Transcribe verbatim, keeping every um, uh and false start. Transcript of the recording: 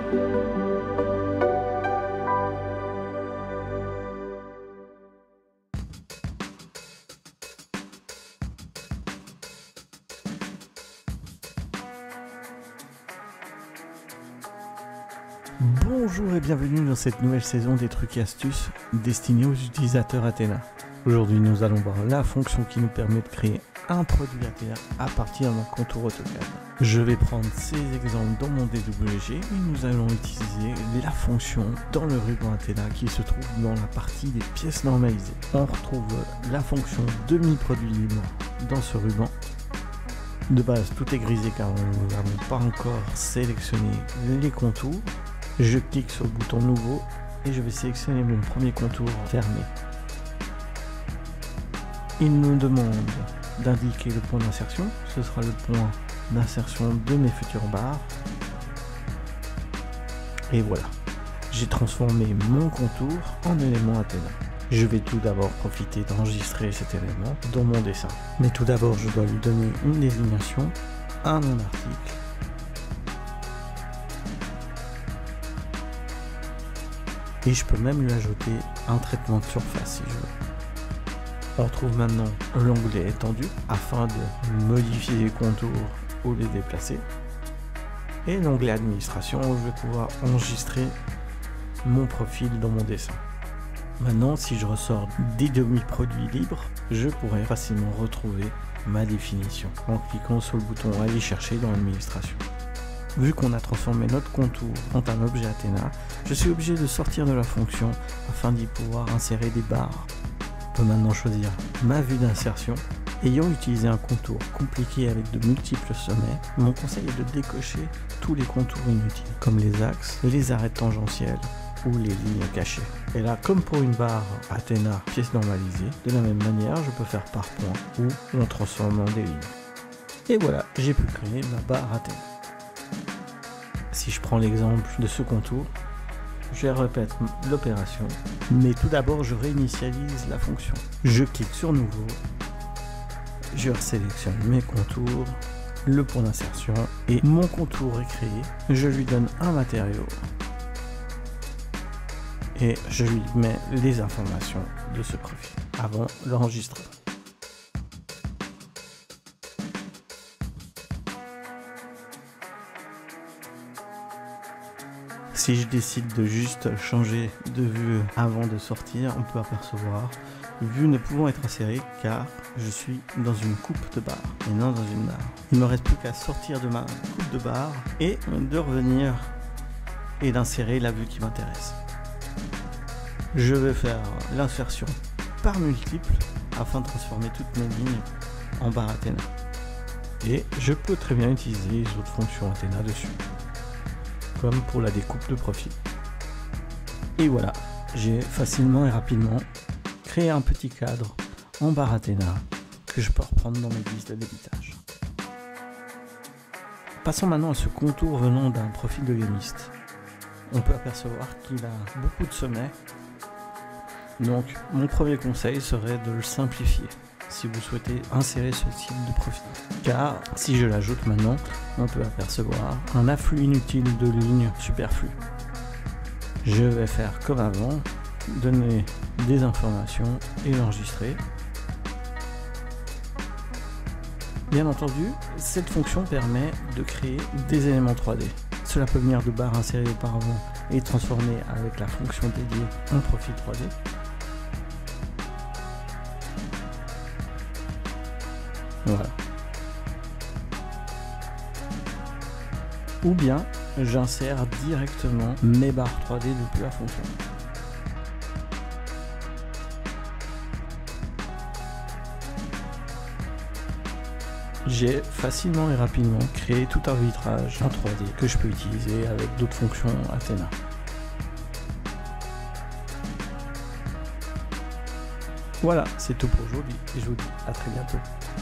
Bonjour et bienvenue dans cette nouvelle saison des trucs et astuces destinés aux utilisateurs Athena. Aujourd'hui nous allons voir la fonction qui nous permet de créer un produit Athena à partir d'un contour AutoCAD. Je vais prendre ces exemples dans mon D W G et nous allons utiliser la fonction dans le ruban Athena qui se trouve dans la partie des pièces normalisées. On retrouve la fonction demi-produit libre dans ce ruban. De base tout est grisé car nous n'avons pas encore sélectionné les contours. Je clique sur le bouton nouveau et je vais sélectionner mon premier contour fermé. Il nous demande d'indiquer le point d'insertion, ce sera le point d'insertion de mes futures barres. Et voilà, j'ai transformé mon contour en élément Athena. Je vais tout d'abord profiter d'enregistrer cet élément dans mon dessin. Mais tout d'abord, je dois lui donner une désignation, un nom d'article. Et je peux même lui ajouter un traitement de surface si je veux. On retrouve maintenant l'onglet étendu afin de modifier les contours ou les déplacer. Et l'onglet administration où je vais pouvoir enregistrer mon profil dans mon dessin. Maintenant, si je ressors des demi-produits libres, je pourrai facilement retrouver ma définition en cliquant sur le bouton aller chercher dans l'administration. Vu qu'on a transformé notre contour en un objet Athena, je suis obligé de sortir de la fonction afin d'y pouvoir insérer des barres. On peut maintenant choisir ma vue d'insertion. Ayant utilisé un contour compliqué avec de multiples sommets, mon conseil est de décocher tous les contours inutiles, comme les axes, les arêtes tangentielles ou les lignes cachées. Et là, comme pour une barre Athena pièce normalisée, de la même manière, je peux faire par point ou en transformant des lignes. Et voilà, j'ai pu créer ma barre Athena. Si je prends l'exemple de ce contour, je répète l'opération, mais tout d'abord je réinitialise la fonction. Je clique sur nouveau, je sélectionne mes contours, le point d'insertion et mon contour est créé. Je lui donne un matériau et je lui mets les informations de ce profil avant l'enregistrement. Si je décide de juste changer de vue avant de sortir, on peut apercevoir vue ne pouvant être insérée car je suis dans une coupe de barre et non dans une barre. Il ne me reste plus qu'à sortir de ma coupe de barre et de revenir et d'insérer la vue qui m'intéresse. Je vais faire l'insertion par multiple afin de transformer toutes mes lignes en barre Athena. Et je peux très bien utiliser les autres fonctions Athena dessus, comme pour la découpe de profil. Et voilà, j'ai facilement et rapidement créé un petit cadre en barre Athena que je peux reprendre dans mes listes de débitage. Passons maintenant à ce contour venant d'un profil de gamiste. On peut apercevoir qu'il a beaucoup de sommets, donc mon premier conseil serait de le simplifier si vous souhaitez insérer ce type de profil. Car si je l'ajoute maintenant, on peut apercevoir un afflux inutile de lignes superflues. Je vais faire comme avant, donner des informations et l'enregistrer. Bien entendu, cette fonction permet de créer des éléments trois D. Cela peut venir de barres insérées auparavant et transformées avec la fonction dédiée en profil trois D. Voilà. Ou bien j'insère directement mes barres trois D depuis la fonction. J'ai facilement et rapidement créé tout un vitrage en trois D que je peux utiliser avec d'autres fonctions Athena. Voilà, c'est tout pour aujourd'hui et je vous dis à très bientôt.